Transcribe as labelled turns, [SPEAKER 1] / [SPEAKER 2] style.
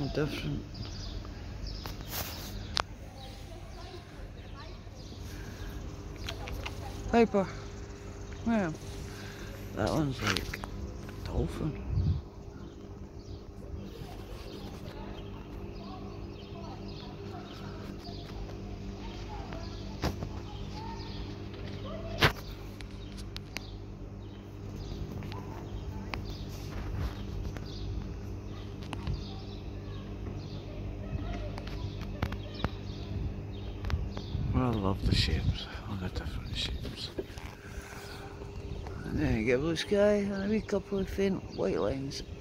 [SPEAKER 1] different. Piper. Yeah. That one's like a dolphin. I love the shapes, all the different shapes. And then you get blue sky and a wee couple of faint white lines.